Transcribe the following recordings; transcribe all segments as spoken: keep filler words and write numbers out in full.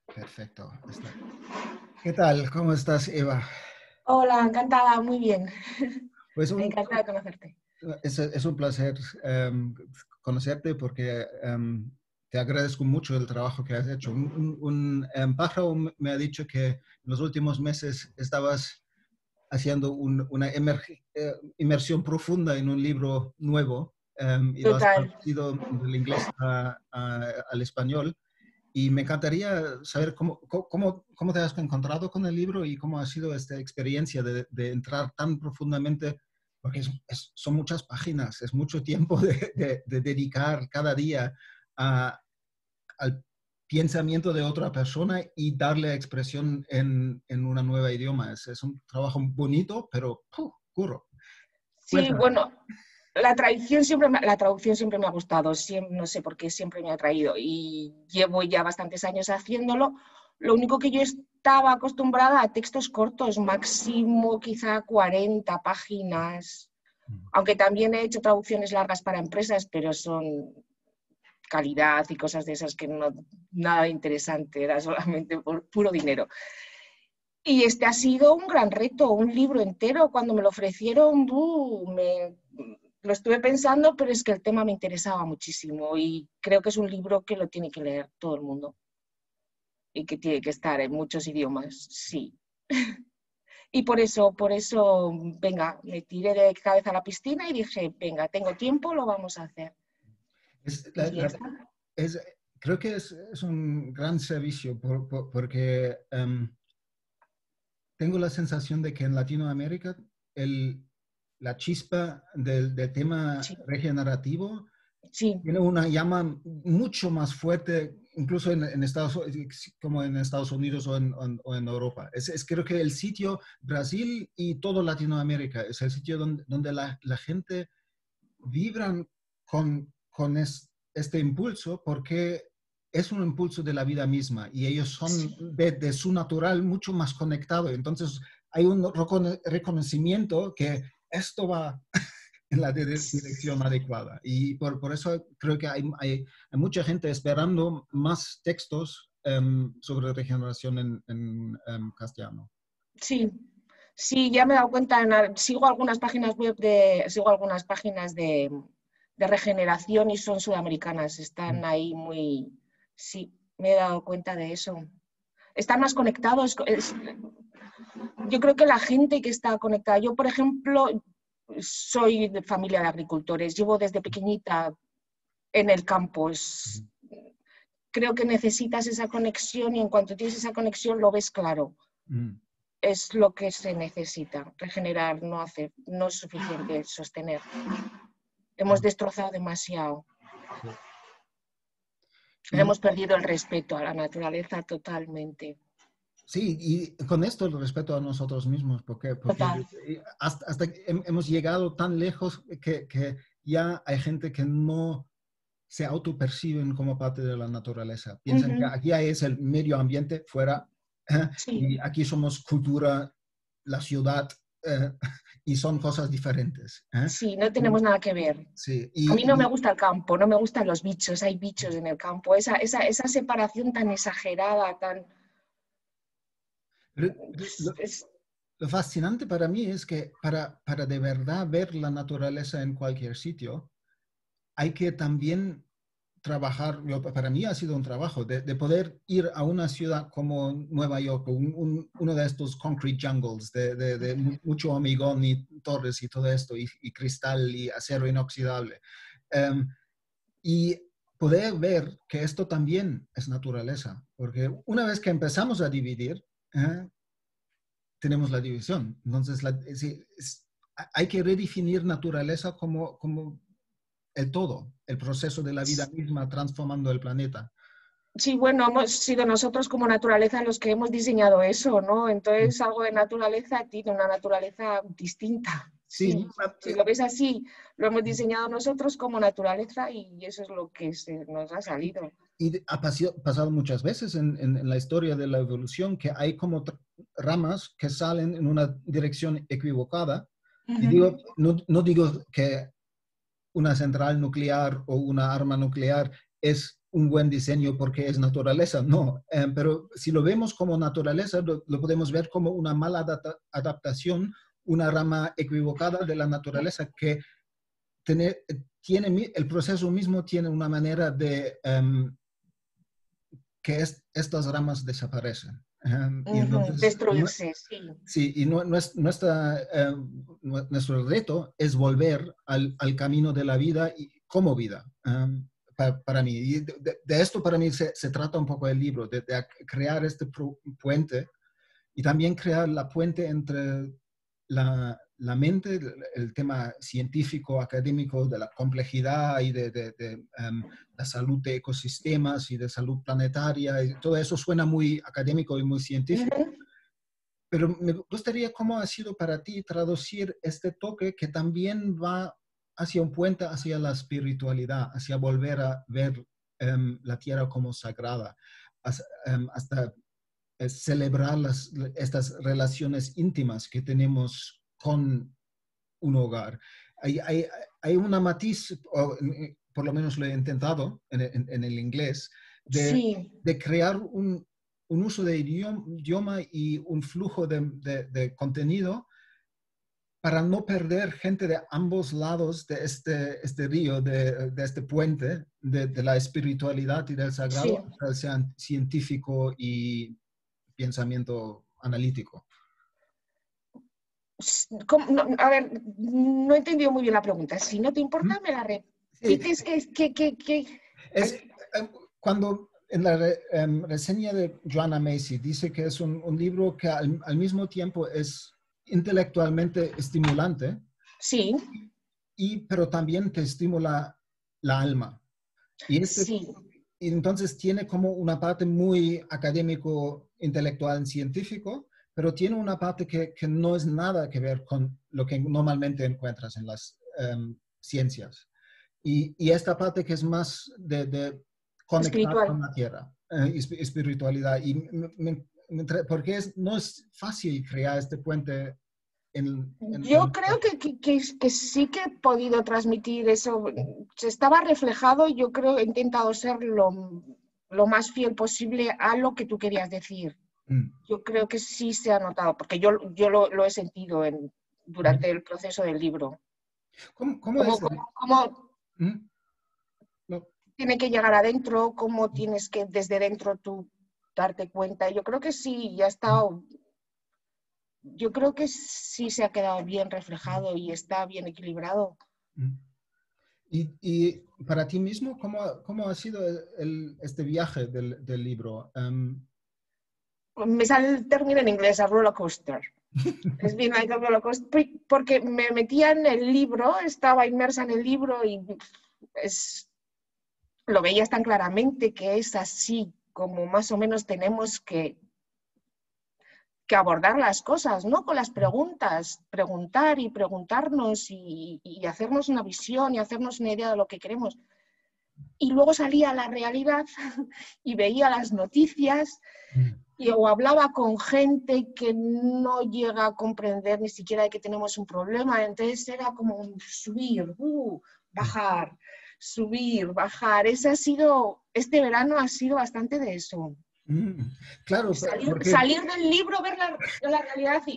Perfecto. Está. ¿Qué tal? ¿Cómo estás, Eva? Hola, encantada, muy bien. Pues un, Encantada de conocerte. es, es un placer em, conocerte porque em, te agradezco mucho el trabajo que has hecho. Un, un- un, em, pájaro me ha dicho que en los últimos meses estabas haciendo un- una emerg- eh, inmersión profunda en un libro nuevo em, y lo has Total. traducido del inglés a- a- al español. Y me encantaría saber cómo, cómo, cómo te has encontrado con el libro y cómo ha sido esta experiencia de, de entrar tan profundamente, porque es, es, son muchas páginas, es mucho tiempo de, de, de dedicar cada día a, al pensamiento de otra persona y darle expresión en, en una nueva idioma. Es, es un trabajo bonito, pero ¡puf! Curro. Sí, Cuéntame. bueno, la traducción siempre me, la traducción siempre me ha gustado, siempre, no sé por qué siempre me ha atraído y llevo ya bastantes años haciéndolo. Lo único que yo estaba acostumbrada a textos cortos, máximo quizá cuarenta páginas, aunque también he hecho traducciones largas para empresas, pero son calidad y cosas de esas que no, nada interesante, era solamente por puro dinero. Y este ha sido un gran reto, un libro entero. Cuando me lo ofrecieron, uh, me, lo estuve pensando, pero es que el tema me interesaba muchísimo y creo que es un libro que lo tiene que leer todo el mundo y que tiene que estar en muchos idiomas, sí. Y por eso, por eso, venga, me tiré de cabeza a la piscina y dije, venga, tengo tiempo, lo vamos a hacer. Es, la, Y ya la, está. es, creo que es, es, un gran servicio por, por, porque um, tengo la sensación de que en Latinoamérica el, la chispa del, del tema Sí, regenerativo sí, tiene una llama mucho más fuerte, incluso en, en Estados, como en Estados Unidos o en, o o en Europa. Es, es, creo que el sitio, Brasil y todo Latinoamérica, es el sitio donde, donde la, la gente vibran con, con es, este impulso porque es un impulso de la vida misma y ellos son sí. de, de su natural mucho más conectados. Entonces hay un reconocimiento que esto va en la dirección adecuada. Y por, por eso creo que hay, hay, hay, mucha gente esperando más textos um, sobre regeneración en, en um, castellano. Sí, sí, ya me he dado cuenta, en, sigo algunas páginas web de, sigo algunas páginas de, de regeneración y son sudamericanas, están ahí muy, sí, me he dado cuenta de eso. Están más conectados, es, yo creo que la gente que está conectada, yo por ejemplo soy de familia de agricultores, llevo desde pequeñita en el campo, es, creo que necesitas esa conexión y en cuanto tienes esa conexión lo ves claro. Mm. Es lo que se necesita. Regenerar no hace, no es suficiente sostener. Hemos destrozado demasiado. Sí. Y Hemos perdido el respeto a la naturaleza totalmente. sí, y con esto el respeto a nosotros mismos, porque, porque Total. hasta, hasta hemos llegado tan lejos que, que ya hay gente que no se autoperciben como parte de la naturaleza. Uh Piensan que -huh. aquí es el medio ambiente fuera eh, Sí, y aquí somos cultura, la ciudad, eh, y son cosas diferentes. Eh. sí, no Y, tenemos nada que ver. sí, A mí no me y, gusta el campo, no me gustan los bichos, hay bichos en el campo. Esa, esa, esa separación tan exagerada, tan... y lo, Es, lo fascinante para mí es que para, para de verdad ver la naturaleza en cualquier sitio, hay que también trabajar, yo, para mí ha sido un trabajo, de, de, poder ir a una ciudad como Nueva York, un, un, uno de estos concrete jungles, de, de, de, mucho hormigón y torres y todo esto, y, y cristal y acero inoxidable. Um, y poder ver que esto también es naturaleza, porque una vez que empezamos a dividir, ¿eh? tenemos la división. Entonces, la, es, es, hay que redefinir naturaleza como, como el todo, el proceso de la vida misma transformando el planeta. sí, bueno, hemos sido nosotros como naturaleza los que hemos diseñado eso, ¿no? Entonces algo de naturaleza tiene una naturaleza distinta. Sí, Sí, si lo ves así, lo hemos diseñado nosotros como naturaleza y eso es lo que se nos ha salido. y ha pasado muchas veces en, en, en, la historia de la evolución que hay como ramas que salen en una dirección equivocada. Uh-huh. Y digo, no, no digo que una central nuclear o una arma nuclear es un buen diseño porque es naturaleza, no. Eh, pero si lo vemos como naturaleza, lo, lo podemos ver como una mala adapta adaptación, una rama equivocada de la naturaleza que tiene, tiene el proceso mismo tiene una manera de um, que es, estas ramas desaparecen. Um, y Uh-huh. entonces, Destruirse, sí. sí, y no, no es, nuestra, eh, nuestro reto es volver al, al, camino de la vida y, como vida, um, para, para mí. Y de, de, esto para mí se, se trata un poco el libro, de, de crear este puente y también crear la puente entre la, la mente, el, el tema científico, académico, de la complejidad y de, de, de um, la salud de ecosistemas y de salud planetaria. Y todo eso suena muy académico y muy científico. Uh-huh. Pero me gustaría cómo ha sido para ti traducir este toque que también va hacia un puente, hacia la espiritualidad, hacia volver a ver um, la tierra como sagrada, hasta, um, hasta uh, celebrar las, estas relaciones íntimas que tenemos con un hogar. Hay, hay, hay una matiz, o, por lo menos lo he intentado en, en, en el inglés, de, sí. de crear un, un uso de idioma y un flujo de, de, de contenido para no perder gente de ambos lados de este, este río, de, de este puente, de, de la espiritualidad y del sagrado, sí. al ser científico y pensamiento analítico. No, a ver, no he entendido muy bien la pregunta. Si no te importa, me la repites. Sí. Que, que, que... Es, cuando en la re, um, reseña de Joanna Macy dice que es un, un libro que al, al mismo tiempo es intelectualmente estimulante, sí, y, pero también te estimula la alma. Y, este, sí. y entonces tiene como una parte muy académico, intelectual, científico, pero tiene una parte que, que no es nada que ver con lo que normalmente encuentras en las um, ciencias. Y, y esta parte que es más de, de conectar espiritual con la tierra, eh, espiritualidad. Y me, me, me, porque es, no es fácil crear este puente. En, en, Yo en... creo que, que, que, que sí que he podido transmitir eso. Se estaba reflejado y yo creo que he intentado ser lo, lo más fiel posible a lo que tú querías decir. Mm. Yo creo que sí se ha notado, porque yo, yo lo, lo he sentido en, durante el proceso del libro. ¿Cómo, cómo, ¿Cómo, es el... cómo, cómo ¿Mm? No. tiene que llegar adentro? ¿Cómo tienes que desde dentro tú darte cuenta? Yo creo que sí, ya está... Yo creo que sí se ha quedado bien reflejado y está bien equilibrado. ¿Y, y para ti mismo, cómo, cómo ha sido el, el, este viaje del, del libro? Um... Me sale el término en inglés, a roller coaster. Es bien like a roller coaster, porque me metía en el libro, estaba inmersa en el libro y es, lo veías tan claramente que es así como más o menos tenemos que que abordar las cosas, ¿no? Con las preguntas, preguntar y preguntarnos y, y hacernos una visión y hacernos una idea de lo que queremos. Y luego salía a la realidad y veía las noticias y, o hablaba con gente que no llega a comprender ni siquiera de que tenemos un problema. Entonces era como subir, uh, bajar, subir, bajar. Ese ha sido, este verano ha sido bastante de eso. Mm, claro, salir, porque... salir del libro, ver la, la realidad y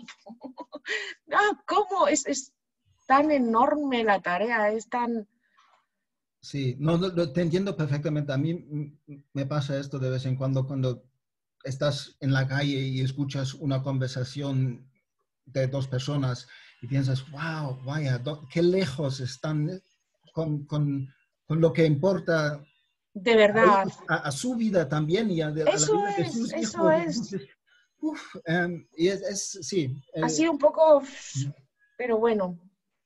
ah, ¿cómo? Es, es tan enorme la tarea, es tan... Sí, no, no, te entiendo perfectamente. A mí me pasa esto de vez en cuando, cuando estás en la calle y escuchas una conversación de dos personas y piensas, wow, vaya, qué lejos están con, con, con lo que importa. De verdad. A, a, a su vida también y a, de, eso a la vida de es, sus eso hijos. es. Entonces, uf, um, y es, es, sí. Ha Eh, sido un poco, pero bueno,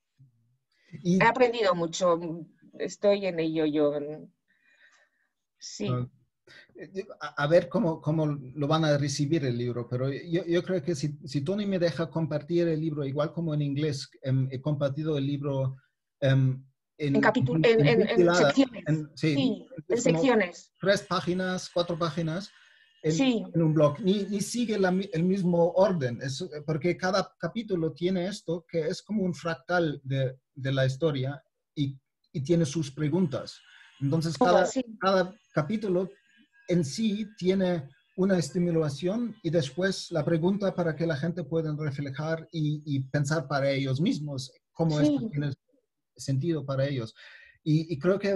y, he aprendido mucho, estoy en ello yo. Sí. Uh, a, a ver cómo, cómo lo van a recibir el libro, pero yo, yo creo que si, si Tony me deja compartir el libro, igual como en inglés, um, he compartido el libro um, en, en, en, en, en, en, en secciones. en, sí, sí, es en como secciones. Tres páginas, cuatro páginas en, sí. en un blog. Ni, ni sigue la, el mismo orden, es, porque cada capítulo tiene esto que es como un fractal de, de la historia y, y tiene sus preguntas. Entonces, Como, cada, sí, cada capítulo en sí tiene una estimulación y después la pregunta para que la gente pueda reflejar y, y pensar para ellos mismos cómo esto sí, tiene sentido para ellos. Y, y creo que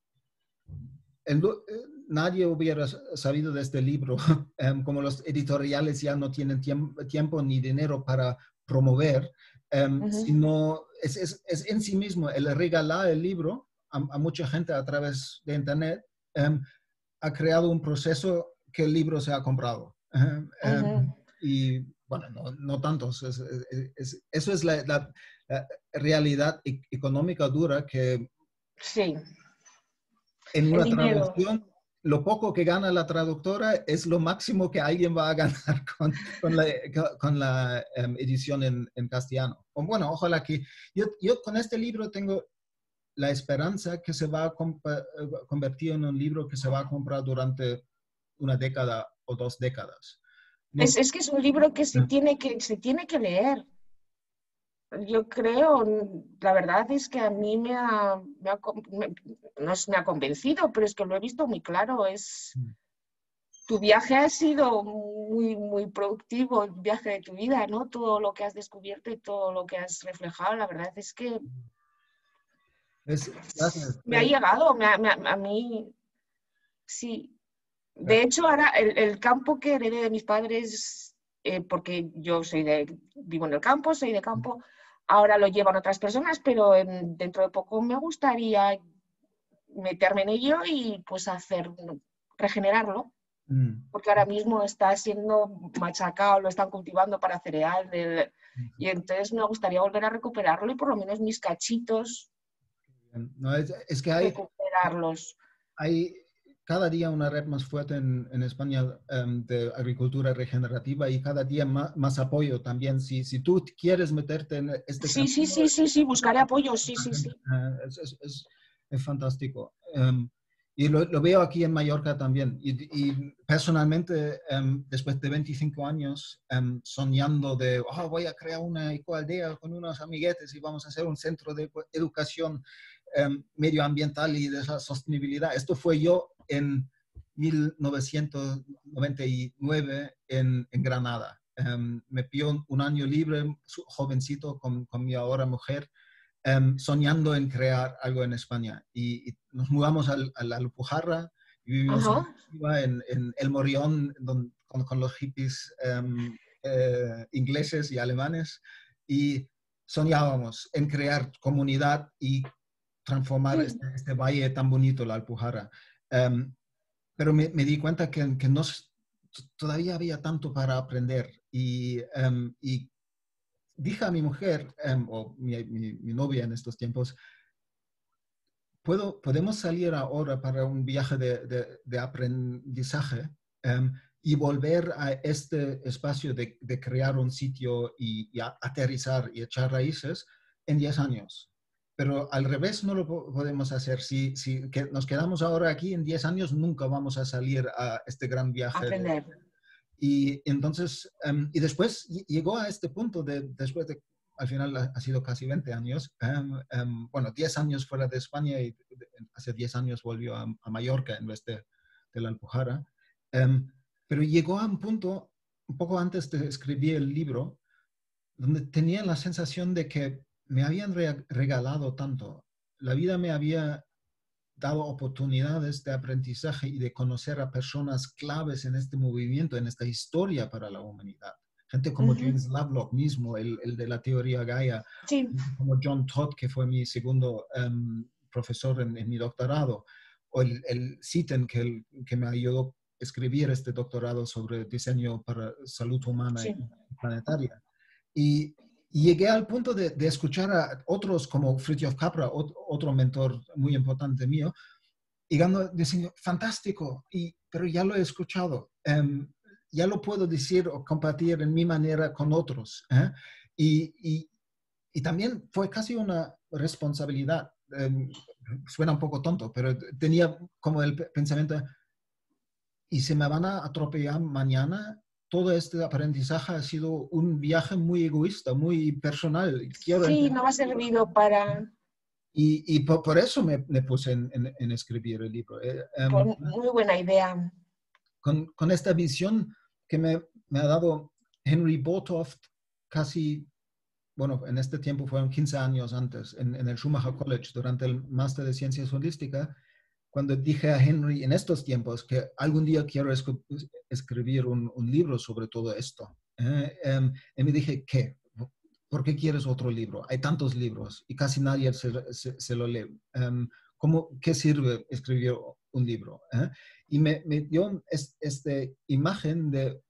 el, nadie hubiera sabido de este libro, um, como los editoriales ya no tienen tiemp tiempo ni dinero para promover, um, ujú. sino es, es, es, en sí mismo el regalar el libro a, a mucha gente a través de Internet, um, ha creado un proceso que el libro se ha comprado. Um, um, Ujú. y bueno, no, no tantos. Es, es, es, eso es la, la, la realidad e económica dura que Sí, en el una dinero. traducción, lo poco que gana la traductora es lo máximo que alguien va a ganar con, con la, con la um, edición en, en castellano. O bueno, ojalá que yo, yo con este libro tengo la esperanza que se va a convertir en un libro que se va a comprar durante una década o dos décadas. Es, No, es que es un libro que se tiene que, se tiene que leer. Yo creo, la verdad es que a mí me ha, me ha con- me- no es- me ha convencido, pero es que lo he visto muy claro. Es, tu viaje ha sido muy, muy productivo, el viaje de tu vida, ¿no? Todo lo que has descubierto y todo lo que has reflejado, la verdad es que es, gracias. me ha Eh, llegado, me ha- me ha- a mí sí. eh, De hecho, ahora el, el campo que heredé de mis padres, eh, porque yo soy de, vivo en el campo, soy de campo, ahora lo llevan otras personas, pero en- dentro de poco me gustaría meterme en ello y pues hacer, regenerarlo, mm, porque ahora mismo está siendo machacado, lo están cultivando para cereal, del- y entonces me gustaría volver a recuperarlo y por lo menos mis cachitos, no, es, es que hay, recuperarlos. hay cada día una red más fuerte en, en España um, de agricultura regenerativa y cada día más, más apoyo también. Si, si tú quieres meterte en este Sí, sí, camino, sí, sí, sí, buscaré apoyo, sí, sí, sí. uh, es, es, es, es, fantástico. Um, y lo, lo, veo aquí en Mallorca también. Y, y personalmente, um, después de veinticinco años, um, soñando de, oh, voy a crear una ecoaldea con unos amiguetes y vamos a hacer un centro de educación um, medioambiental y de esa sostenibilidad. Esto fue yo en mil novecientos noventa y nueve en, en Granada. Um, me pidió un, un, año libre, jovencito, con, con mi ahora mujer, um, soñando en crear algo en España. Y, y nos mudamos al, a la Alpujarra y vivimos Ajá. en, en El Morrión don, con, con, los hippies um, eh, ingleses y alemanes. Y soñábamos en crear comunidad y transformar este, este valle tan bonito, la Alpujarra. Um, pero me, me, di cuenta que, que no, todavía había tanto para aprender y, um, y dije a mi mujer, um, o mi, mi, mi novia en estos tiempos, ¿puedo, podemos salir ahora para un viaje de, de, de aprendizaje um, y volver a este espacio de, de crear un sitio y, y aterrizar y echar raíces en diez años? Pero al revés no lo podemos hacer. Si, si que nos quedamos ahora aquí, en diez años nunca vamos a salir a este gran viaje. De, Aprender. y entonces, um, y después llegó a este punto de, después de, al final ha sido casi veinte años, um, um, bueno, diez años fuera de España y hace diez años volvió a, a Mallorca en vez de, de la Alpujarra. Um, pero llegó a un punto, un poco antes de escribir el libro, donde tenía la sensación de que me habían re regalado tanto. La vida me había dado oportunidades de aprendizaje y de conocer a personas claves en este movimiento, en esta historia para la humanidad. Gente como Uh-huh. James Lovelock mismo, el, el de la teoría Gaia, Sí. como John Todd, que fue mi segundo um, profesor en, en mi doctorado, o el, el Sitten, que, el, que me ayudó a escribir este doctorado sobre diseño para salud humana Sí. y planetaria. Y, y llegué al punto de, de, escuchar a otros como Fritjof Capra, otro mentor muy importante mío, y diciendo, fantástico, y, pero ya lo he escuchado, um, ya lo puedo decir o compartir en mi manera con otros. ¿eh? Y, y, y también fue casi una responsabilidad. Um, suena un poco tonto, pero tenía como el pensamiento, y se me van a atropellar mañana. Todo este aprendizaje ha sido un viaje muy egoísta, muy personal. Quiero Sí, no me ha entender. servido para... Y, y por, por, eso me, me puse en, en, en, escribir el libro. Eh, Pues um, muy buena idea. Con, con esta visión que me, me, ha dado Henry Bothoft casi, bueno, en este tiempo fueron quince años antes, en, en el Schumacher College, durante el máster de Ciencias Holísticas, cuando dije a Henry en estos tiempos que algún día quiero es, escribir un, un libro sobre todo esto. Eh, um, y me dije, ¿qué? ¿Por qué quieres otro libro? Hay tantos libros y casi nadie se, se, se lo lee. Um, ¿cómo, ¿Qué sirve escribir un libro? ¿Eh? Y me, me dio es, esta imagen de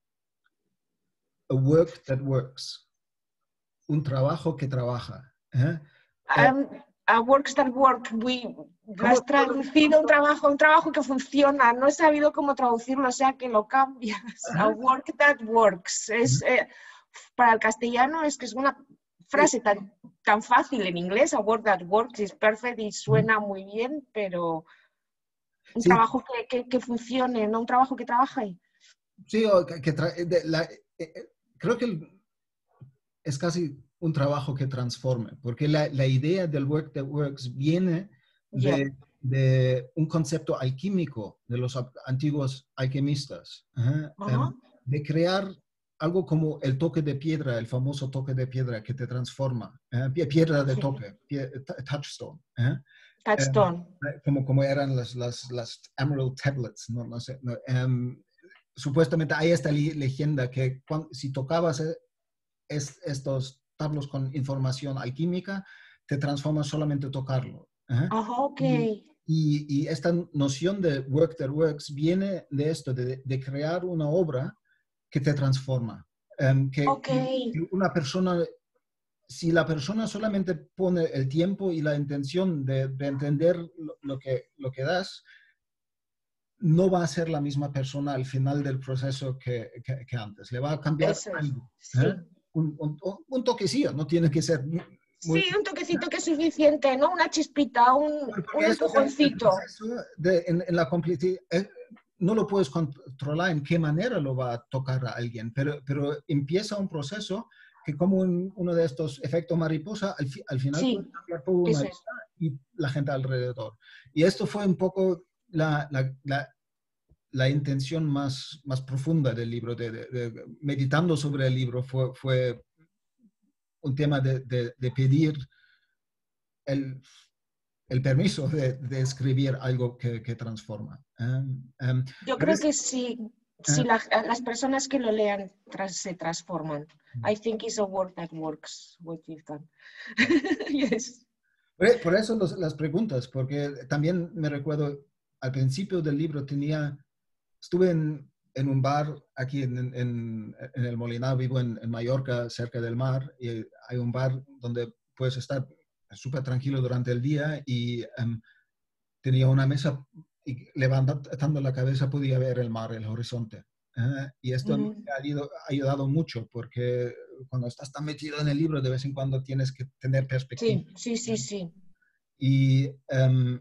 a work that works, un trabajo que trabaja. ¿Eh? Um, a works that work, we, lo has traducido un trabajo, un trabajo que funciona. No he sabido cómo traducirlo, o sea que lo cambias. Uh-huh. A work that works. Es, uh-huh. eh, para el castellano es que es una frase tan, tan fácil en inglés. A work that works is perfect y suena uh-huh. muy bien, pero un sí. trabajo que, que, que funcione, no un trabajo que trabaje. Sí, o que, que tra de la, eh, eh, creo que es casi un trabajo que transforme, porque la, la idea del work that works viene de, yeah. de un concepto alquímico de los antiguos alquimistas, uh-huh, uh-huh. um, de crear algo como el toque de piedra, el famoso toque de piedra que te transforma, uh, piedra de toque, pie, touchstone. Uh-huh. Touchstone. Um, como, como eran las, las, las Emerald Tablets, no, no sé. No, um, supuestamente hay esta leyenda que cuando, si tocabas es, estos tablos con información alquímica, te transforma solamente tocarlo. ¿eh? Oh, ok. Y, y, y esta noción de work that works viene de esto, de, de crear una obra que te transforma. Um, que, okay. que una persona, si la persona solamente pone el tiempo y la intención de, de entender lo, lo, que, lo que das, no va a ser la misma persona al final del proceso que, que, que antes. Le va a cambiar Eso es. algo. Sí. ¿eh? Un, un, un toquecillo, no tiene que ser muy... Sí, un toquecito que es suficiente, ¿no? Una chispita, un, un empujoncito. De, en, en la complicidad, eh, no lo puedes controlar en qué manera lo va a tocar a alguien, pero, pero empieza un proceso que como un, uno de estos efectos mariposa, al, fi, al final sí, puede cambiar toda una vida y la gente alrededor. Y esto fue un poco la, la, la la intención más, más profunda del libro, de, de, de, meditando sobre el libro, fue, fue un tema de, de, de pedir el, el permiso de, de, escribir algo que, que transforma. Um, um, Yo creo es, que sí, si uh, la, las personas que lo lean tras, se transforman. I think it's a work that works, what you've done. Yes. Por, por eso los, las preguntas, porque también me recuerdo, al principio del libro tenía, estuve en, en un bar aquí en, en, en el Molinar, vivo en, en Mallorca, cerca del mar, y hay un bar donde puedes estar súper tranquilo durante el día y um, tenía una mesa y levantando la cabeza podía ver el mar, el horizonte. ¿eh? Y esto mm. me ha, ido, ha ayudado mucho porque cuando estás tan metido en el libro de vez en cuando tienes que tener perspectiva. Sí, sí, sí, sí. Y, um,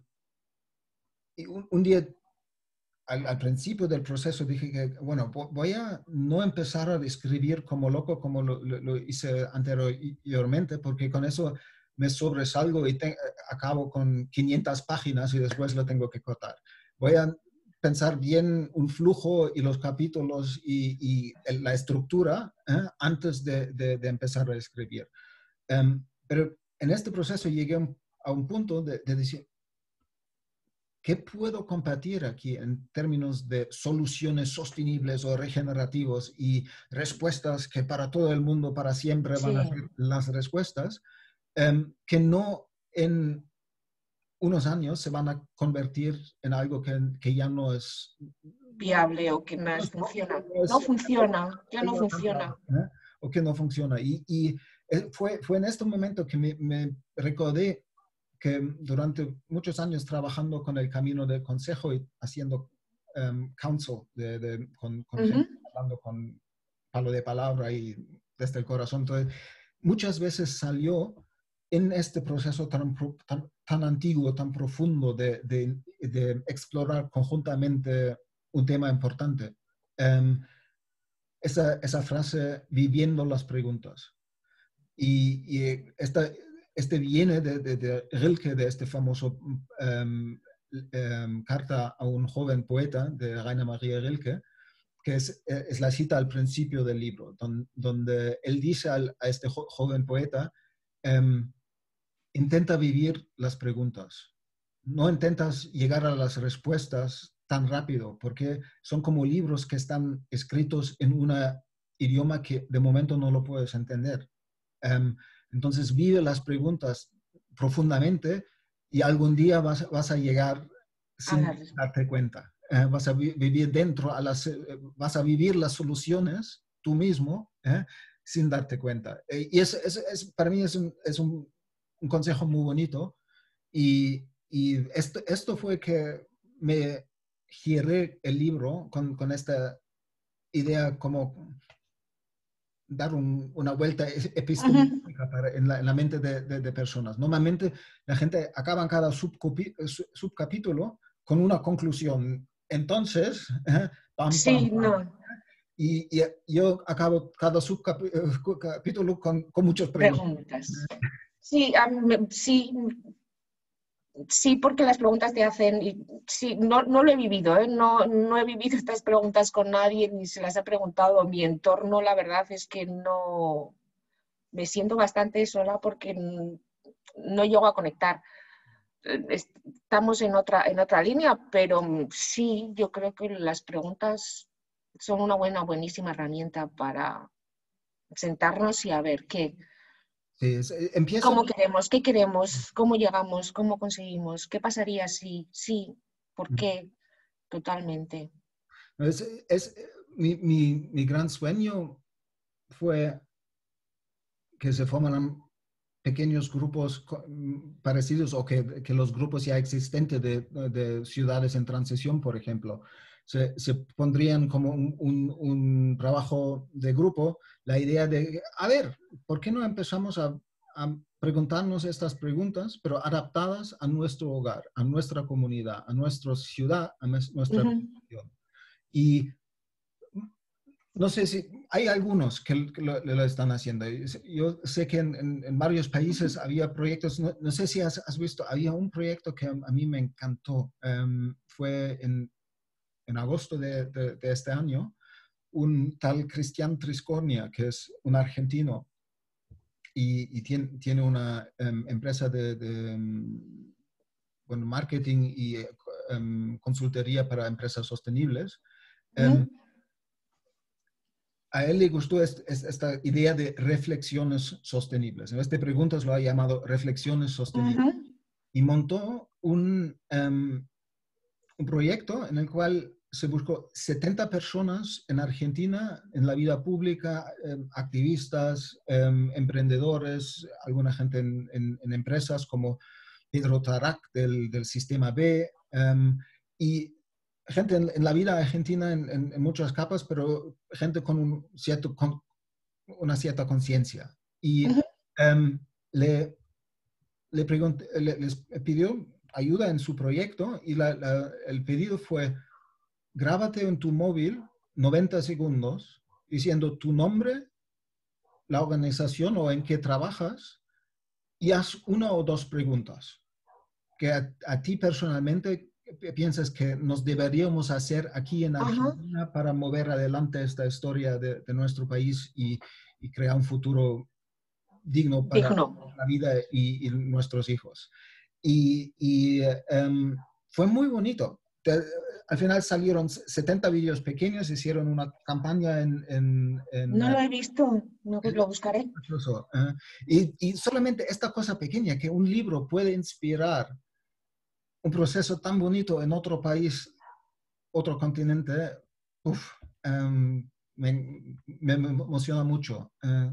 y un, un día Al, al principio del proceso dije que, bueno, voy a no empezar a escribir como loco como lo, lo, lo hice anteriormente, porque con eso me sobresalgo y te, acabo con quinientas páginas y después lo tengo que cortar. Voy a pensar bien un flujo y los capítulos y, y el, la estructura ¿eh? antes de, de, de empezar a escribir. Um, pero en este proceso llegué a un, a un punto de, de decir, ¿qué puedo compartir aquí en términos de soluciones sostenibles o regenerativos y respuestas que para todo el mundo, para siempre van sí. a ser las respuestas, um, que no en unos años se van a convertir en algo que, que ya no es viable o que no, no funciona? No, es, no funciona, ya no funciona. ¿eh? O que no funciona. Y, y fue, fue en este momento que me, me recordé que durante muchos años trabajando con el camino del consejo y haciendo um, counsel de, de, con, con uh-huh. gente, hablando con palo de palabra y desde el corazón. Entonces, muchas veces salió en este proceso tan, tan, tan antiguo, tan profundo de, de, de explorar conjuntamente un tema importante. Um, esa, esa frase, viviendo las preguntas. Y, y esta... este viene de, de, de Rilke, de este famoso um, um, carta a un joven poeta de Rainer Maria Rilke, que es, es la cita al principio del libro, don, donde él dice al, a este jo, joven poeta, um, intenta vivir las preguntas, no intentas llegar a las respuestas tan rápido, porque son como libros que están escritos en un idioma que de momento no lo puedes entender. Um, entonces vive las preguntas profundamente y algún día vas, vas a llegar sin a darte cuenta. Eh, vas a vi vivir dentro, a las, eh, vas a vivir las soluciones tú mismo eh, sin darte cuenta. Eh, y es, es, es, para mí es un, es un, un consejo muy bonito. Y, y esto, esto fue que me giré el libro con, con esta idea como dar un, una vuelta epistemológica uh-huh. para, en, la, en la mente de, de, de personas. Normalmente la gente acaba en cada subcapítulo con una conclusión. Entonces, eh, pam, sí, pam, pam. No. Y, y yo acabo cada subcapítulo con, con muchas preguntas. preguntas. Sí, um, sí, sí, porque las preguntas te hacen, y, sí, no, no lo he vivido, ¿eh? no, no he vivido estas preguntas con nadie, ni se las he preguntado. Mi entorno, la verdad es que no, me siento bastante sola porque no llego a conectar. Estamos en otra, en otra línea, pero sí, yo creo que las preguntas son una buena, buenísima herramienta para sentarnos y a ver qué, sí, es, empieza... cómo queremos, qué queremos, cómo llegamos, cómo conseguimos, qué pasaría si, sí, por qué, totalmente. Es, es, mi, mi, mi gran sueño fue que se formaran pequeños grupos parecidos o que, que los grupos ya existentes de, de ciudades en transición, por ejemplo, se, se pondrían como un, un, un trabajo de grupo, la idea de, a ver, ¿por qué no empezamos a, a preguntarnos estas preguntas, pero adaptadas a nuestro hogar, a nuestra comunidad, a nuestra ciudad, a nuestra Uh-huh. región? Y no sé si hay algunos que lo, lo están haciendo. Yo sé que en, en, en varios países había proyectos, no, no sé si has, has, visto, había un proyecto que a mí me encantó. Um, fue en, en agosto de, de, de este año, un tal Cristian Triscornia, que es un argentino y, y tiene, tiene una um, empresa de, de um, bueno, marketing y um, consultoría para empresas sostenibles. Um, uh-huh. A él le gustó este, esta idea de reflexiones sostenibles. En vez de preguntas lo ha llamado reflexiones sostenibles. Uh-huh. Y montó un, um, un proyecto en el cual se buscó setenta personas en Argentina, en la vida pública, um, activistas, um, emprendedores, alguna gente en, en, en empresas como Pedro Tarac del, del Sistema B, um, y gente en, en la vida argentina en, en, en, muchas capas, pero gente con, un cierto, con una cierta conciencia. Y uh-huh. um, le, le, pregunté, le, les pidió ayuda en su proyecto y la, la, el pedido fue, grábate en tu móvil noventa segundos diciendo tu nombre, la organización o en qué trabajas y haz una o dos preguntas que a, a ti personalmente piensas que nos deberíamos hacer aquí en Argentina uh-huh. para mover adelante esta historia de, de nuestro país y, y crear un futuro digno para digno. la vida y, y nuestros hijos. Y, y um, fue muy bonito. Te, al final salieron setenta vídeos pequeños, hicieron una campaña en... en, en no lo he visto, no, pues lo buscaré. Uh, y, y solamente esta cosa pequeña, que un libro puede inspirar un proceso tan bonito en otro país, otro continente, uf, um, me, me, emociona mucho. Uh,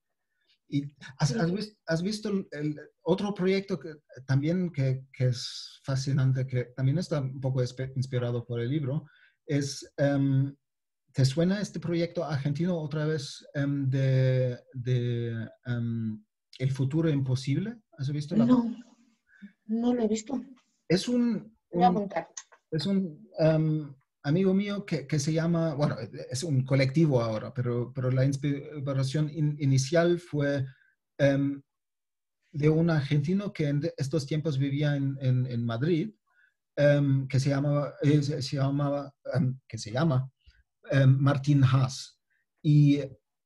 ¿Y has, has, visto, has visto el, el otro proyecto que también que, que es fascinante, que también está un poco inspirado por el libro? Es, um, ¿te suena este proyecto argentino otra vez um, de, de um, El futuro imposible? ¿Has visto la No, no lo he visto. Es un, un, es un um, amigo mío que, que se llama, bueno, es un colectivo ahora, pero, pero la inspiración in, inicial fue um, de un argentino que en estos tiempos vivía en, en, en Madrid, um, que se llamaba, eh, se llamaba um, que se llama um, Martín Haas. Y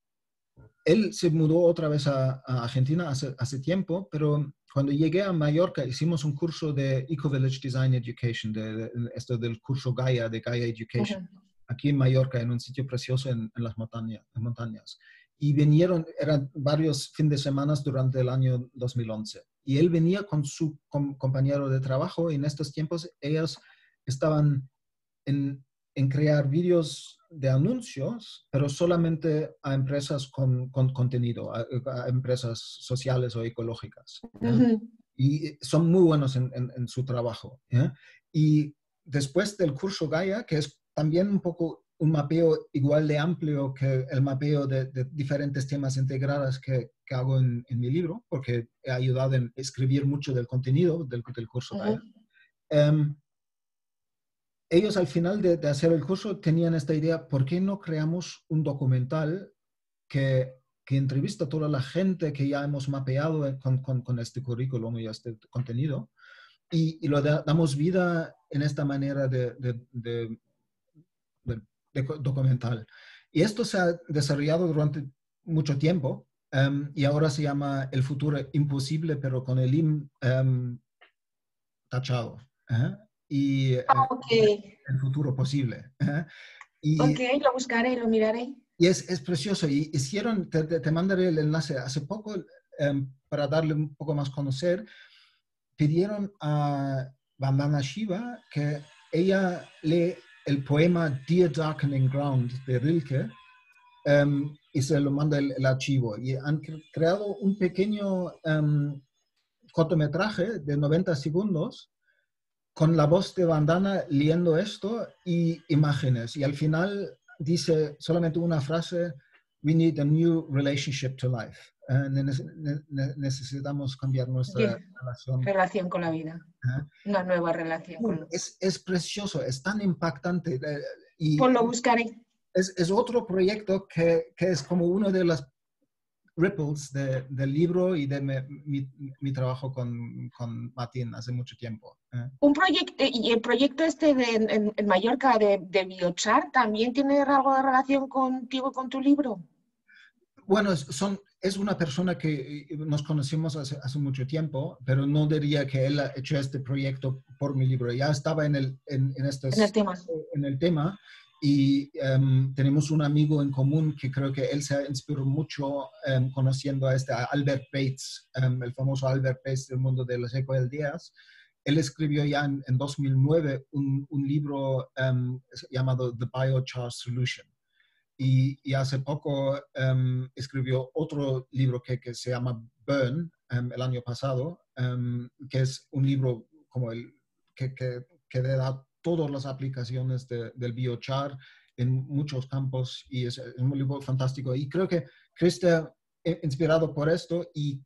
él se mudó otra vez a, a Argentina hace, hace tiempo, pero cuando llegué a Mallorca hicimos un curso de Eco-Village Design Education, de, de, de, esto del curso Gaia, de Gaia Education, uh-huh. aquí en Mallorca, en un sitio precioso en, en las montaña, en montañas. Y vinieron, eran varios fines de semana durante el año dos mil once. Y él venía con su com, compañero de trabajo y en estos tiempos ellos estaban en, en crear vídeos de anuncios, pero solamente a empresas con, con contenido, a, a empresas sociales o ecológicas. ¿eh? Uh-huh. Y son muy buenos en, en, en su trabajo. ¿eh? Y después del curso Gaia, que es también un poco un mapeo igual de amplio que el mapeo de, de diferentes temas integrados que, que hago en, en mi libro, porque he ayudado en escribir mucho del contenido del, del curso uh-huh. Gaia. Um, ellos al final de, de hacer el curso tenían esta idea, ¿por qué no creamos un documental que, que entrevista a toda la gente que ya hemos mapeado con, con, con este currículum y este contenido y, y lo da, damos vida en esta manera de, de, de, de, de documental? Y esto se ha desarrollado durante mucho tiempo um, y ahora se llama El futuro imposible, pero con el im um, tachado. ¿eh? Y eh, okay. el futuro posible. ¿eh? Y, ok, lo buscaré, lo miraré. Y es, es precioso. Y hicieron, te, te, te mandaré el enlace, hace poco, um, para darle un poco más a conocer, pidieron a Vandana Shiva que ella lee el poema Dear Darkening Ground de Rilke um, y se lo manda el, el archivo. Y han cre creado un pequeño um, cortometraje de noventa segundos con la voz de Vandana leyendo esto y imágenes. Y al final dice solamente una frase: we need a new relationship to life. Uh, ne ne necesitamos cambiar nuestra yeah. relación. relación con la vida. ¿Eh? Una nueva relación. Con... Es, es precioso, es tan impactante. Eh, y pues lo buscaré. Es, es otro proyecto que, que es como uno de las ripples de, del libro y de me, mi, mi trabajo con, con Martín hace mucho tiempo. ¿eh? Un proyecto, y el proyecto este de, en, en Mallorca de, de Biochar, ¿también tiene algo de relación contigo, con tu libro? Bueno, son, es una persona que nos conocimos hace, hace mucho tiempo, pero no diría que él ha hecho este proyecto por mi libro. Ya estaba en el, en, en, estos, en el tema. En el tema y um, tenemos un amigo en común que creo que él se inspiró mucho um, conociendo a este a Albert Bates, um, el famoso Albert Bates del mundo de las ecoaldeas. Él escribió ya en, en dos mil nueve un, un libro um, llamado The Biochar Solution. Y, y hace poco um, escribió otro libro que, que se llama Burn, um, el año pasado, um, que es un libro como el que, que, que da todas las aplicaciones de, del biochar en muchos campos y es, es un libro fantástico. Y creo que Krista, inspirado por esto y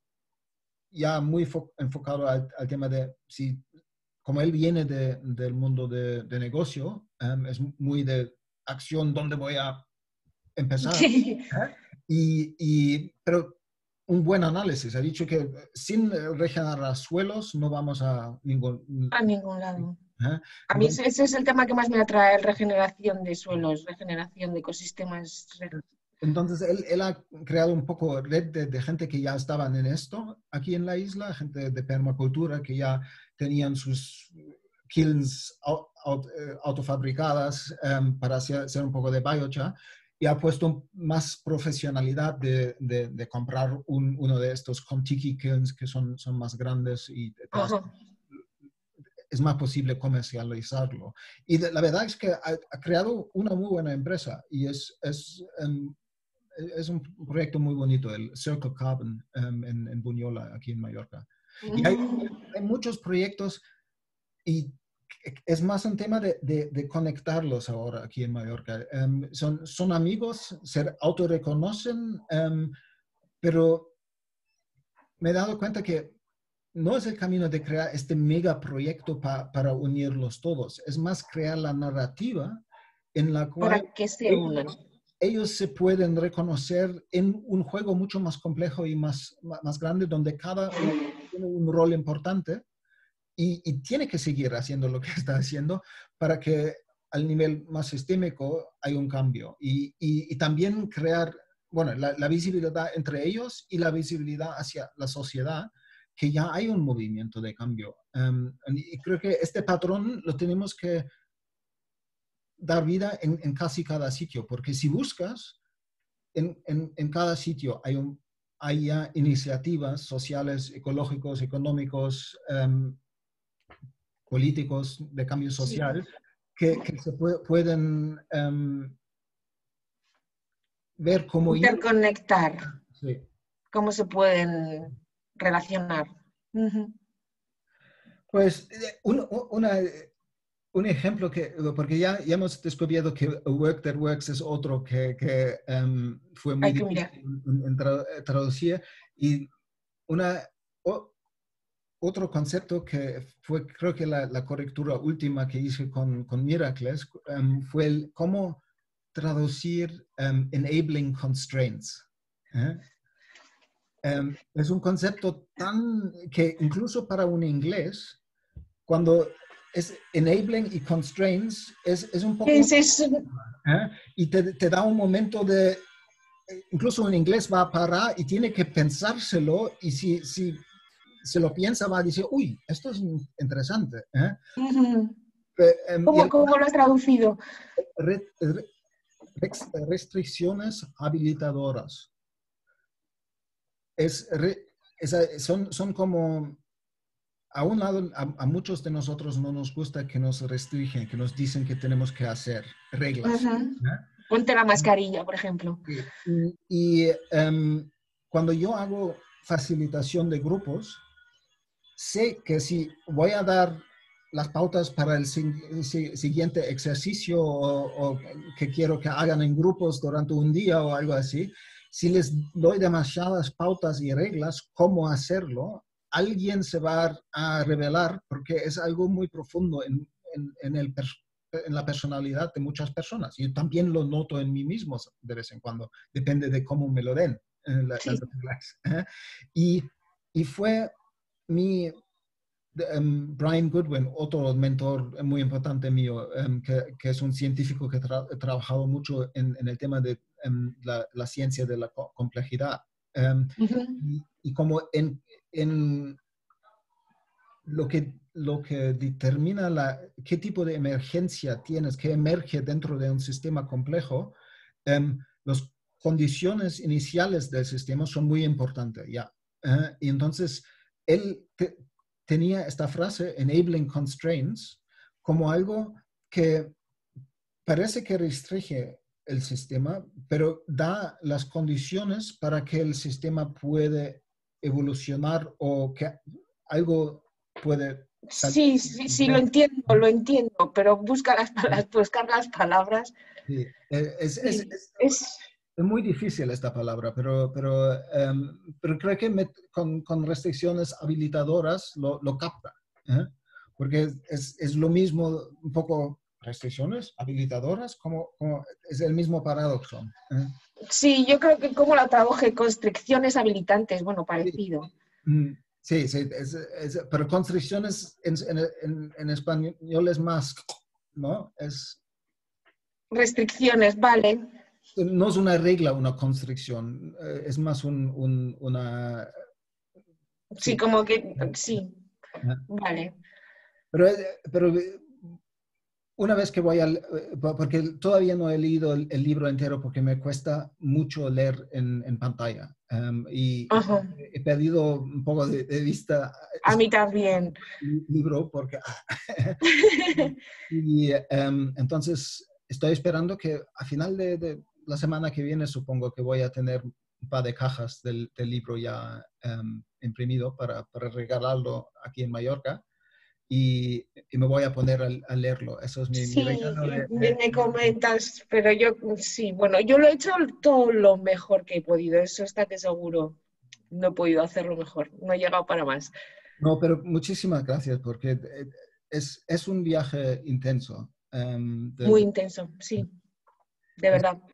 ya muy enfocado al, al tema de si, como él viene de, del mundo de, de negocio, um, es muy de acción, ¿dónde voy a empezar? Sí. ¿eh? Y, y, pero un buen análisis. Ha dicho que sin regenerar suelos no vamos a ningún, a ningún lado. ¿eh? A mí ese, ese es el tema que más me atrae, regeneración de suelos, regeneración de ecosistemas. Entonces, él, él ha creado un poco red de, de gente que ya estaban en esto aquí en la isla, gente de permacultura que ya tenían sus kilns auto, auto, autofabricadas um, para hacer, hacer un poco de biochar. Y ha puesto más profesionalidad de, de, de comprar un, uno de estos Contiki kilns que son, son más grandes y es más posible comercializarlo. Y de, la verdad es que ha, ha creado una muy buena empresa y es, es, um, es un proyecto muy bonito, el Circle Carbon um, en, en Buñola, aquí en Mallorca. Mm. Y hay, hay muchos proyectos y es más un tema de, de, de conectarlos ahora aquí en Mallorca. Um, son, son amigos, se autorreconocen, um, pero me he dado cuenta que no es el camino de crear este megaproyecto pa, para unirlos todos. Es más crear la narrativa en la cual para que se unan. ellos se pueden reconocer en un juego mucho más complejo y más, más grande, donde cada uno tiene un rol importante y, y tiene que seguir haciendo lo que está haciendo para que al nivel más sistémico hay un cambio. Y, y, y también crear, bueno, la, la visibilidad entre ellos y la visibilidad hacia la sociedad, que ya hay un movimiento de cambio. Um, y creo que este patrón lo tenemos que dar vida en, en casi cada sitio, porque si buscas, en, en, en cada sitio hay, un, hay ya iniciativas sociales, ecológicos, económicos, um, políticos de cambio social, sí, que, que se puede, pueden um, ver cómo interconectar, sí, cómo se pueden relacionar. Uh-huh. Pues un, una, un ejemplo que, porque ya, ya hemos descubierto que Work That Works es otro que, que um, fue muy difícil en, en tra, traducir, y una, o, otro concepto que fue, creo que la, la correctura última que hice con, con Miracles um, fue el cómo traducir um, enabling constraints. ¿eh? Um, es un concepto tan que incluso para un inglés, cuando es enabling y constraints, es, es un poco... ¿Qué es eso? ¿eh? Y te, te da un momento de... Incluso en inglés va a parar y tiene que pensárselo, y si, si se lo piensa va a decir, uy, esto es interesante. ¿eh? Uh-huh. eh, um, ¿Cómo, el, ¿Cómo lo has traducido? Re, re, restricciones habilitadoras. Es, re, es, son, son como... A un lado, a, a muchos de nosotros no nos gusta que nos restringen, que nos dicen que tenemos que hacer reglas. Uh-huh. ¿eh? Ponte la mascarilla, por ejemplo. Y, y um, cuando yo hago facilitación de grupos, sé que si voy a dar las pautas para el si, si, siguiente ejercicio o, o que quiero que hagan en grupos durante un día o algo así, si les doy demasiadas pautas y reglas, cómo hacerlo, alguien se va a revelar porque es algo muy profundo en, en, en, el, en la personalidad de muchas personas. Yo también lo noto en mí mismo de vez en cuando, depende de cómo me lo den. Eh, la, sí. las reglas, ¿eh? y, y fue mi... Um, Brian Goodwin, otro mentor muy importante mío, um, que, que es un científico que ha tra trabajado mucho en, en el tema de um, la, la ciencia de la co complejidad. Um, uh-huh. y, y como en, en lo, que, lo que determina la, qué tipo de emergencia tienes, que emerge dentro de un sistema complejo, um, las condiciones iniciales del sistema son muy importantes. ¿ya? Uh, y entonces, él... Te, tenía esta frase, enabling constraints, como algo que parece que restringe el sistema, pero da las condiciones para que el sistema puede evolucionar o que algo puede... Sí, sí, sí, lo entiendo, lo entiendo, pero busca las palabras, buscar las palabras. Sí, es, sí, es, es, es... es muy difícil esta palabra, pero, pero, um, pero creo que me, con, con restricciones habilitadoras lo, lo capta, ¿eh? Porque es, es lo mismo, un poco restricciones habilitadoras, como, como es el mismo paradoxo. ¿eh? Sí, yo creo que como la traduje, constricciones habilitantes, bueno, parecido. Sí, sí, es, es, pero constricciones en, en, en español es más, ¿no? Es... Restricciones, vale. No es una regla, una constricción, es más un, un, una... Sí, sí, como que, sí, vale. Pero, pero una vez que voy al... Porque todavía no he leído el, el libro entero porque me cuesta mucho leer en, en pantalla. Um, y Ajá. he perdido un poco de, de vista... A mí también. El libro porque... y um, entonces estoy esperando que a final de, de la semana que viene supongo que voy a tener un par de cajas del, del libro ya um, imprimido para, para regalarlo aquí en Mallorca y, y me voy a poner a, a leerlo. Eso es mi, sí, mi regalo. De, de, me comentas, pero yo sí, bueno, yo lo he hecho todo lo mejor que he podido, eso está que seguro. No he podido hacerlo mejor, no he llegado para más. No, pero muchísimas gracias porque es, es un viaje intenso. Um, de, Muy intenso, sí, de verdad.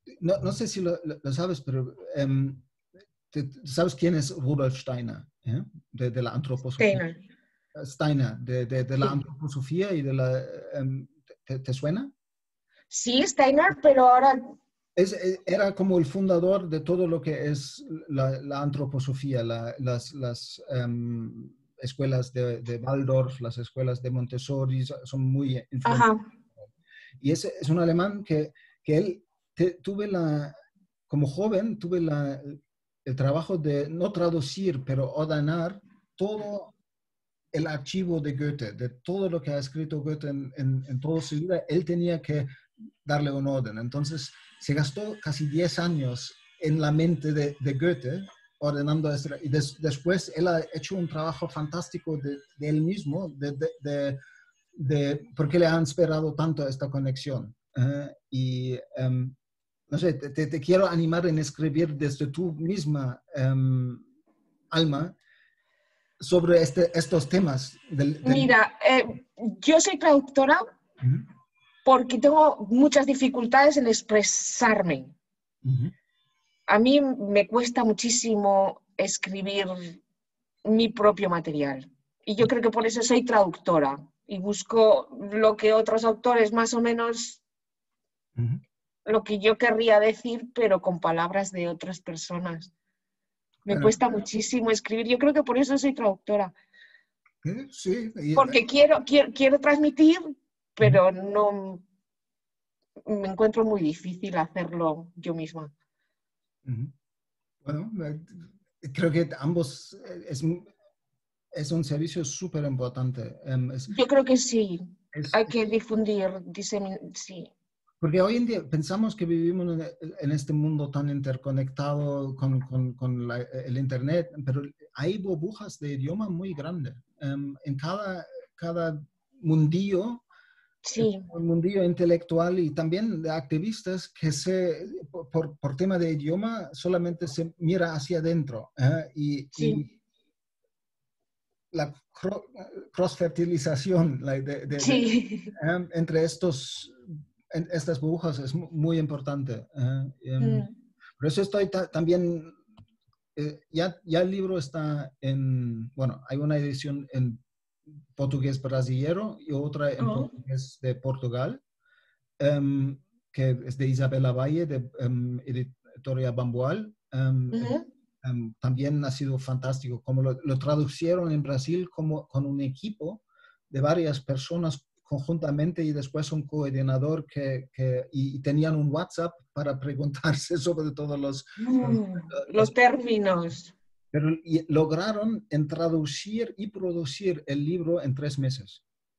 no, no sé si lo, lo, lo sabes, pero um, te, ¿sabes quién es Rudolf Steiner? ¿Eh? De, de la antroposofía. Steiner. Steiner, de, de, de la Sí. antroposofía y de la... Um, ¿te, ¿Te suena? Sí, Steiner, pero ahora... Es, era como el fundador de todo lo que es la, la antroposofía, la, las, las um, escuelas de, de Waldorf, las escuelas de Montessori, son muy influyentes. Ajá. Y es, es un alemán que, que él, te, tuve la, como joven, tuve la, el trabajo de no traducir, pero ordenar todo el archivo de Goethe, de todo lo que ha escrito Goethe en, en, en toda su vida. Él tenía que darle un orden. Entonces, se gastó casi diez años en la mente de, de Goethe, ordenando esto. Y des, después él ha hecho un trabajo fantástico de, de él mismo, de, de, de, de por qué le han esperado tanto esta conexión. Uh, y, um, no sé, te, te, quiero animar en escribir desde tu misma um, alma sobre este, estos temas. Del, del... Mira, eh, yo soy traductora uh-huh. porque tengo muchas dificultades en expresarme. Uh-huh. A mí me cuesta muchísimo escribir mi propio material. Y yo creo que por eso soy traductora y busco lo que otros autores más o menos, uh-huh, lo que yo querría decir, pero con palabras de otras personas. Me bueno, cuesta muchísimo escribir. Yo creo que por eso soy traductora. Sí. Porque quiero, quiero, quiero transmitir, pero no me encuentro muy difícil hacerlo yo misma. Uh-huh. Bueno, creo que ambos es, es un servicio súper importante. Um, yo creo que sí. Es, hay que difundir, diseminar, sí. Porque hoy en día pensamos que vivimos en este mundo tan interconectado con, con, con la, el Internet, pero hay burbujas de idioma muy grandes. Um, en cada, cada mundillo, sí, un mundillo intelectual y también de activistas que se, por, por tema de idioma solamente se mira hacia adentro. ¿eh? Y, sí. y la cross-fertilización de, de, sí. de, um, entre estos en estas burbujas es muy importante. ¿eh? Um, mm. Por eso estoy ta también, eh, ya, ya el libro está en, bueno, hay una edición en portugués brasileño y otra en oh. portugués de Portugal, um, que es de Isabela Valle, de um, Editorial Bambual. Um, uh-huh. um, también ha sido fantástico, como lo, lo traducieron en Brasil como, con un equipo de varias personas conjuntamente y después un coordinador que, que y, y tenían un WhatsApp para preguntarse sobre todos los, mm, los, los términos. Pero y, lograron en traducir y producir el libro en tres meses.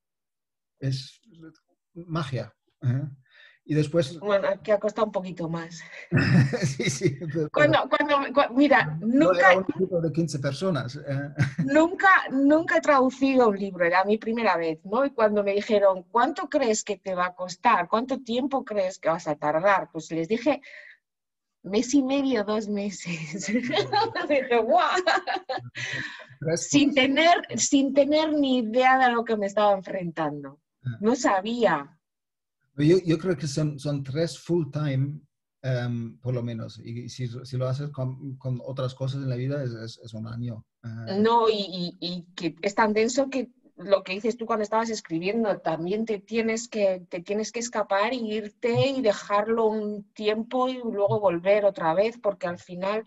Es magia. ¿eh? Y después... Bueno, que ha costado un poquito más. sí, sí. Pero, cuando, cuando, cuando, mira, no nunca... Era un equipo de quince personas. ¿eh? Nunca, nunca he traducido un libro, era mi primera vez, ¿no? Y cuando me dijeron, ¿cuánto crees que te va a costar? ¿Cuánto tiempo crees que vas a tardar? Pues les dije, mes y medio, dos meses. Dije, ¡guau! Sin tener, sin tener ni idea de lo que me estaba enfrentando. No sabía. Yo, yo creo que son, son tres full time, um, por lo menos. Y si, si lo haces con, con otras cosas en la vida, es, es, es un año. Uh, no, y, y, y que es tan denso que lo que dices tú cuando estabas escribiendo, también te tienes que, te tienes que escapar y irte y dejarlo un tiempo y luego volver otra vez, porque al final,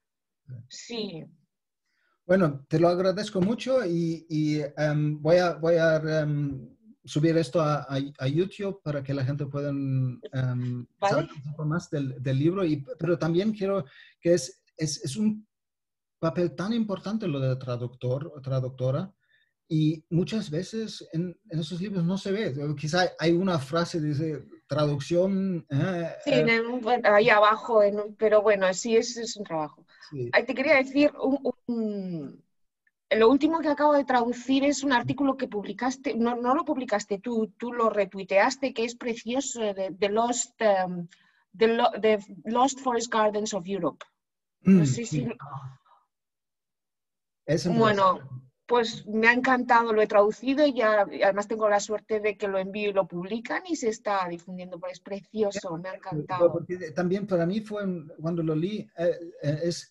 sí. Bueno, te lo agradezco mucho y, y um, voy a, voy a um, subir esto a, a, a YouTube para que la gente pueda um, ¿vale? saber un poco más del, del libro, y, pero también quiero que es, es, es un papel tan importante lo de traductor o traductora. Y muchas veces en, en esos libros no se ve. Quizá hay una frase que dice traducción. Eh, sí, eh, en, ahí abajo, en, pero bueno, sí, es, es un trabajo. Sí. Te quería decir, un, un, lo último que acabo de traducir es un artículo que publicaste, no, no lo publicaste tú, tú lo retuiteaste, que es precioso, de, de, Lost, um, de, Lo, de Lost Forest Gardens of Europe. No mm, sé si... sí. Es bueno, Pues me ha encantado, lo he traducido y ya, y además tengo la suerte de que lo envío y lo publican y se está difundiendo, pues es precioso, me ha encantado. Porque también para mí fue, cuando lo leí, eh, eh, es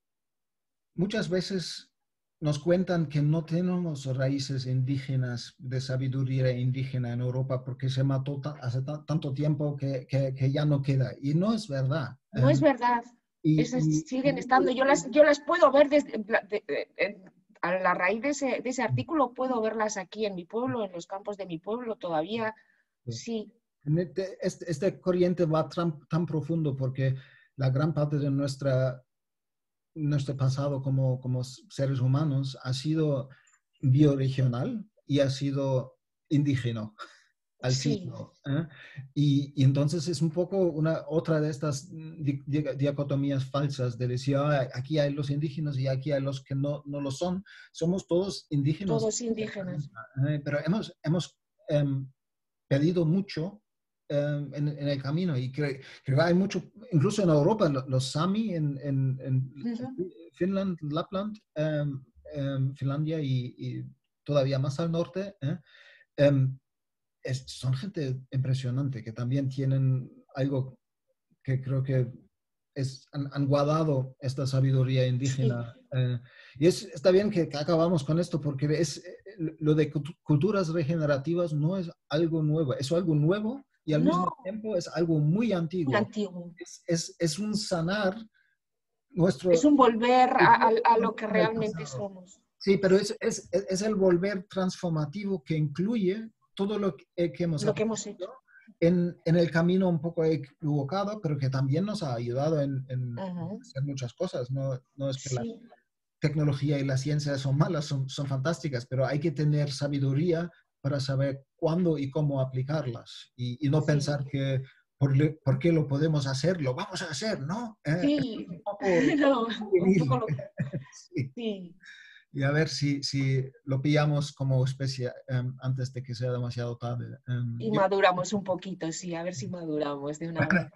muchas veces nos cuentan que no tenemos raíces indígenas, de sabiduría indígena en Europa porque se mató ta- hace ta- tanto tiempo que, que, que ya no queda. Y no es verdad. No es Um, verdad, y, esas y, siguen y estando, yo las, yo las puedo ver desde, en pla- de- de- en- a la raíz de ese, de ese artículo, puedo verlas aquí en mi pueblo, en los campos de mi pueblo todavía, sí, este, este este corriente va tan, tan profundo porque la gran parte de nuestra, nuestro pasado como, como seres humanos ha sido bioregional y ha sido indígena al sí, siglo. ¿Eh? Y, y entonces es un poco una, otra de estas di, di, dicotomías falsas de decir, ah, aquí hay los indígenas y aquí hay los que no, no lo son. Somos todos indígenas, todos indígenas. ¿eh? Pero hemos, hemos um, perdido mucho um, en, en, el camino y creo que hay mucho, incluso en Europa, los, los Sami en, en, en Ujú. Finland, Lapland, um, um, Finlandia y, y, todavía más al norte, ¿eh? um, es, son gente impresionante que también tienen algo que creo que es, han, han guardado esta sabiduría Sí, indígena. Eh, y es, está bien que, que, acabamos con esto porque es, lo de culturas regenerativas no es algo nuevo, es algo nuevo y al no, mismo tiempo es algo muy muy antiguo. antiguo. Es, es, es un sanar nuestro... Es un volver a, a, a lo que realmente somos. Sí, pero es, es, es el volver transformativo que incluye todo lo que, que hemos Lo que aprendido hemos hecho. en, en el camino un poco equivocado, pero que también nos ha ayudado en, en Uh-huh. hacer muchas cosas. No, no es que la Sí, tecnología y la ciencia son malas, son, son fantásticas, pero hay que tener sabiduría para saber cuándo y cómo aplicarlas y, y no sí, pensar que por, le, por, qué lo podemos hacer, lo vamos a hacer, ¿no? Eh, es sí. un poco No, un poco juvenil. lo que... Sí. Sí. Y a ver si, si lo pillamos como especie um, antes de que sea demasiado tarde. Um, Y yo, maduramos un poquito, sí, a ver si maduramos de una vez.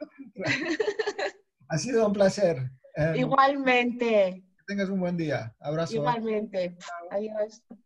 ha sido un placer. Um, Igualmente, que tengas un buen día. Abrazo. igualmente. Adiós.